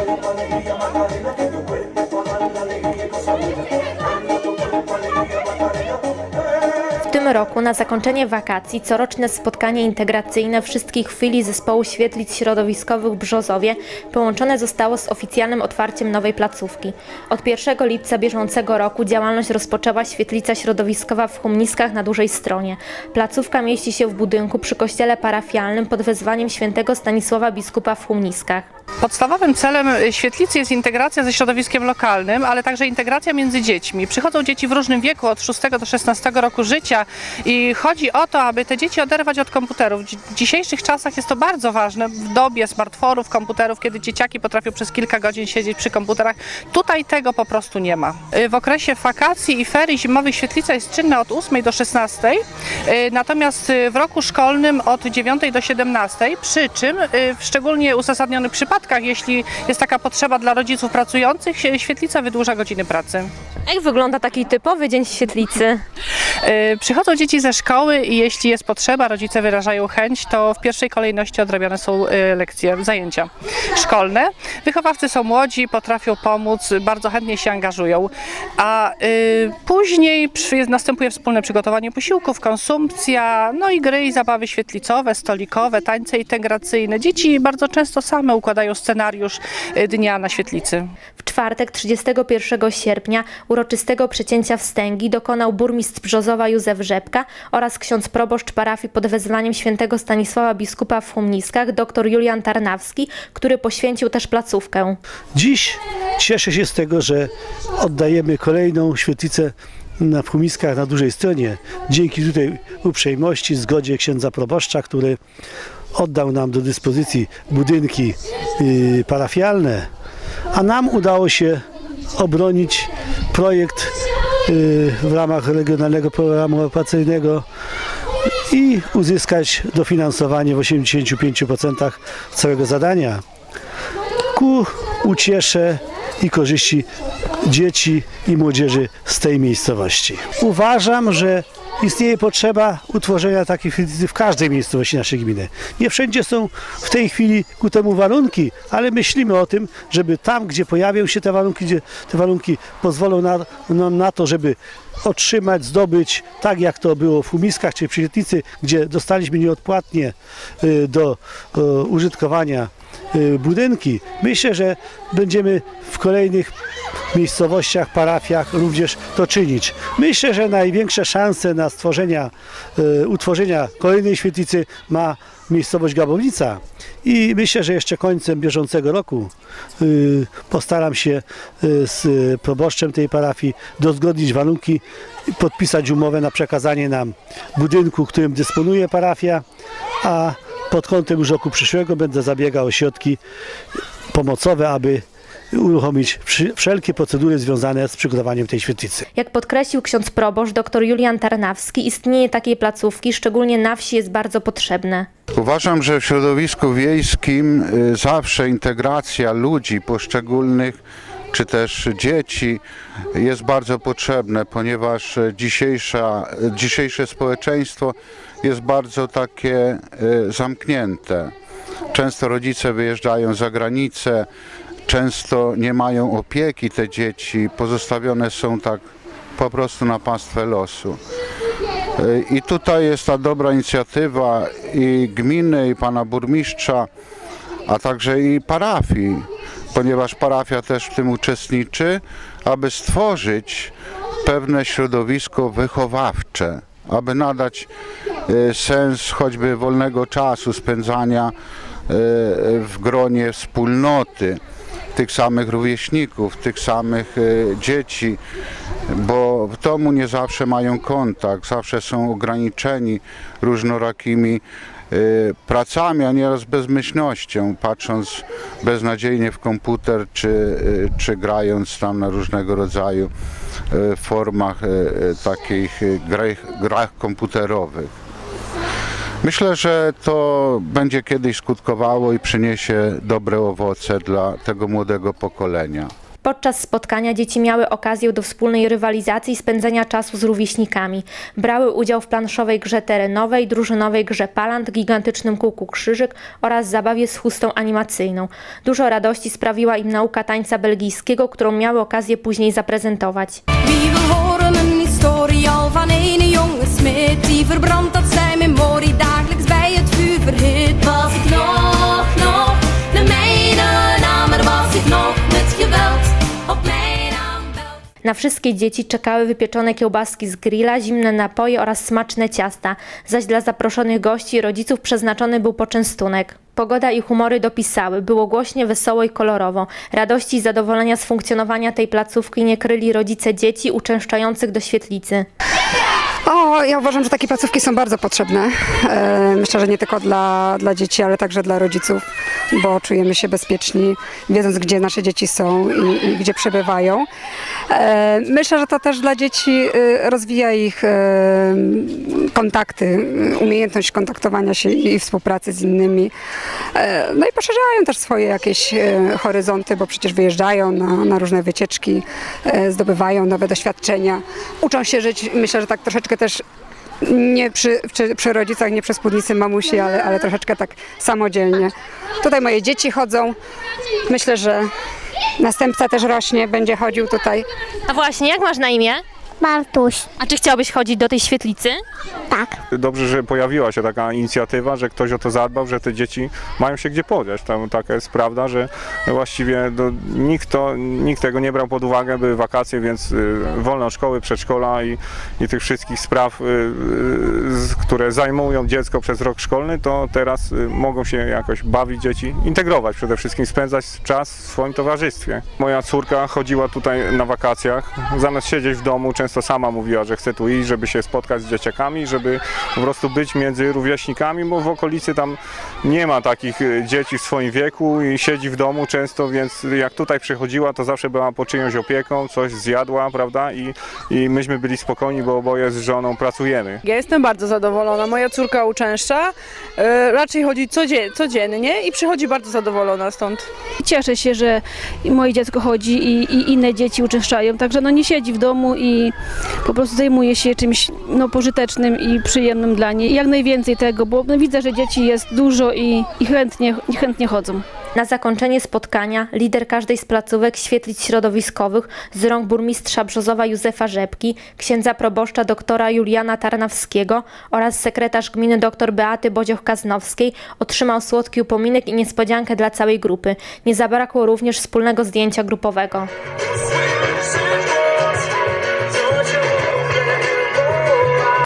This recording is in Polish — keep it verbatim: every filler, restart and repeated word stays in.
W tym roku na zakończenie wakacji coroczne spotkanie integracyjne wszystkich filii Zespołu Świetlic Środowiskowych w Brzozowie połączone zostało z oficjalnym otwarciem nowej placówki. Od pierwszego lipca bieżącego roku działalność rozpoczęła Świetlica Środowiskowa w Chumniskach na Dużej Stronie. Placówka mieści się w budynku przy kościele parafialnym pod wezwaniem świętego Stanisława Biskupa w Chumniskach. Podstawowym celem świetlicy jest integracja ze środowiskiem lokalnym, ale także integracja między dziećmi. Przychodzą dzieci w różnym wieku, od szóstego do szesnastego roku życia i chodzi o to, aby te dzieci oderwać od komputerów. W dzisiejszych czasach jest to bardzo ważne, w dobie smartfonów, komputerów, kiedy dzieciaki potrafią przez kilka godzin siedzieć przy komputerach. Tutaj tego po prostu nie ma. W okresie wakacji i ferii zimowych świetlica jest czynna od ósmej do szesnastej, natomiast w roku szkolnym od dziewiątej do siedemnastej, przy czym w szczególnie uzasadnionych przypadkach, jeśli jest taka potrzeba dla rodziców pracujących, świetlica wydłuża godziny pracy. Jak wygląda taki typowy dzień w świetlicy? Przychodzą dzieci ze szkoły i jeśli jest potrzeba, rodzice wyrażają chęć, to w pierwszej kolejności odrabiane są lekcje, zajęcia szkolne. Wychowawcy są młodzi, potrafią pomóc, bardzo chętnie się angażują, a y, później następuje wspólne przygotowanie posiłków, konsumpcja, no i gry i zabawy świetlicowe, stolikowe, tańce integracyjne. Dzieci bardzo często same układają scenariusz dnia na świetlicy. W czwartek trzydziestego pierwszego sierpnia uroczystego przecięcia wstęgi dokonał burmistrz Brzozowa Józef Rzepka oraz ksiądz proboszcz parafii pod wezwaniem świętego Stanisława Biskupa w Chumniskach dr Julian Tarnawski, który poświęcił też placówkę. Dziś cieszę się z tego, że oddajemy kolejną świetlicę na Chumniskach na Dużej Stronie. Dzięki tutaj uprzejmości, zgodzie księdza proboszcza, który oddał nam do dyspozycji budynki yy, parafialne, a nam udało się obronić projekt yy, w ramach Regionalnego Programu Operacyjnego i uzyskać dofinansowanie w osiemdziesięciu pięciu procentach całego zadania ku uciesze i korzyści dzieci i młodzieży z tej miejscowości. Uważam, że istnieje potrzeba utworzenia takiej świetlicy w każdej miejscowości naszej gminy. Nie wszędzie są w tej chwili ku temu warunki, ale myślimy o tym, żeby tam, gdzie pojawią się te warunki, gdzie te warunki pozwolą nam na, na to, żeby otrzymać, zdobyć, tak jak to było w Chumniskach czy w Świetlicy, gdzie dostaliśmy nieodpłatnie y, do y, użytkowania y, budynki. Myślę, że będziemy w kolejnych miejscowościach, parafiach również to czynić. Myślę, że największe szanse na stworzenia, y, utworzenia kolejnej świetlicy ma miejscowość Gabownica i myślę, że jeszcze końcem bieżącego roku y, postaram się y, z proboszczem tej parafii dozgodnić warunki i podpisać umowę na przekazanie nam budynku, którym dysponuje parafia, a pod kątem już roku przyszłego będę zabiegał o środki pomocowe, aby uruchomić wszelkie procedury związane z przygotowaniem tej świetlicy. Jak podkreślił ksiądz proboszcz dr Julian Tarnawski, istnienie takiej placówki, szczególnie na wsi, jest bardzo potrzebne. Uważam, że w środowisku wiejskim zawsze integracja ludzi poszczególnych, czy też dzieci jest bardzo potrzebne, ponieważ dzisiejsza, dzisiejsze społeczeństwo jest bardzo takie zamknięte. Często rodzice wyjeżdżają za granicę, często nie mają opieki te dzieci, pozostawione są tak po prostu na pastwę losu. I tutaj jest ta dobra inicjatywa i gminy, i pana burmistrza, a także i parafii, ponieważ parafia też w tym uczestniczy, aby stworzyć pewne środowisko wychowawcze, aby nadać sens choćby wolnego czasu spędzania w gronie wspólnoty, tych samych rówieśników, tych samych dzieci, bo w domu nie zawsze mają kontakt, zawsze są ograniczeni różnorakimi pracami, a nieraz bezmyślnością, patrząc beznadziejnie w komputer, czy, czy grając tam na różnego rodzaju formach takich grach, grach komputerowych. Myślę, że to będzie kiedyś skutkowało i przyniesie dobre owoce dla tego młodego pokolenia. Podczas spotkania dzieci miały okazję do wspólnej rywalizacji i spędzenia czasu z rówieśnikami. Brały udział w planszowej grze terenowej, drużynowej grze palant, gigantycznym kółku krzyżyk oraz zabawie z chustą animacyjną. Dużo radości sprawiła im nauka tańca belgijskiego, którą miały okazję później zaprezentować. Van een jonge smid die verbrandt dat zijn memorie dagelijks bij het vuur verhit. Was ik nog, nog de mijne naam, er was ik nog met geweld op mijn aanbel. Na wszystkie dzieci czekały wypieczone kiełbaski z grilla, zimne napoje oraz smaczne ciasta, zaś dla zaproszonych gości i rodziców przeznaczony był poczęstunek. Pogoda i humory dopisały, było głośnie, wesoło i kolorowo. Radości i zadowolenia z funkcjonowania tej placówki nie kryli rodzice dzieci uczęszczających do świetlicy. O, ja uważam, że takie placówki są bardzo potrzebne. E, myślę, że nie tylko dla, dla dzieci, ale także dla rodziców, bo czujemy się bezpieczni, wiedząc, gdzie nasze dzieci są i, i gdzie przebywają. E, myślę, że to też dla dzieci e, rozwija ich e, kontakty, umiejętność kontaktowania się i, i współpracy z innymi. E, no i poszerzają też swoje jakieś e, horyzonty, bo przecież wyjeżdżają na, na różne wycieczki, e, zdobywają nowe doświadczenia, uczą się żyć, myślę, że tak troszeczkę też nie przy, przy, przy rodzicach, nie przy spódnicy mamusi, ale, ale troszeczkę tak samodzielnie. Tutaj moje dzieci chodzą. Myślę, że następca też rośnie, będzie chodził tutaj. A właśnie, jak masz na imię? Bartuś. A czy chciałbyś chodzić do tej świetlicy? Tak. Dobrze, że pojawiła się taka inicjatywa, że ktoś o to zadbał, że te dzieci mają się gdzie podziać. Tam taka jest prawda, że właściwie do, nikt, to, nikt tego nie brał pod uwagę, były wakacje, więc y, wolne od szkoły, przedszkola i, i tych wszystkich spraw, y, y, które zajmują dziecko przez rok szkolny, to teraz y, mogą się jakoś bawić dzieci, integrować przede wszystkim, spędzać czas w swoim towarzystwie. Moja córka chodziła tutaj na wakacjach, zamiast siedzieć w domu, często sama mówiła, że chce tu iść, żeby się spotkać z dzieciakami, żeby po prostu być między rówieśnikami, bo w okolicy tam nie ma takich dzieci w swoim wieku i siedzi w domu często, więc jak tutaj przychodziła, to zawsze była pod czyjąś opieką, coś zjadła, prawda? I, i myśmy byli spokojni, bo oboje z żoną pracujemy. Ja jestem bardzo zadowolona. Moja córka uczęszcza, e, raczej chodzi codzien, codziennie i przychodzi bardzo zadowolona stąd. Cieszę się, że moje dziecko chodzi i, i inne dzieci uczęszczają, także no nie siedzi w domu i po prostu zajmuje się czymś no, pożytecznym i przyjemnym dla niej. I jak najwięcej tego, bo no, widzę, że dzieci jest dużo i, i chętnie, i chętnie chodzą. Na zakończenie spotkania lider każdej z placówek świetlic środowiskowych z rąk burmistrza Brzozowa Józefa Rzepki, księdza proboszcza doktora Juliana Tarnawskiego oraz sekretarz gminy dr Beaty Bodzioch-Kaznowskiej otrzymał słodki upominek i niespodziankę dla całej grupy. Nie zabrakło również wspólnego zdjęcia grupowego.